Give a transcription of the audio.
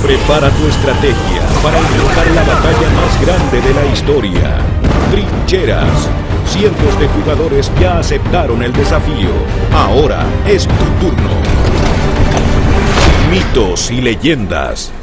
Prepara tu estrategia para enfrentar la batalla más grande de la historia. Trincheras. Cientos de jugadores ya aceptaron el desafío. Ahora es tu turno. Mitos y leyendas.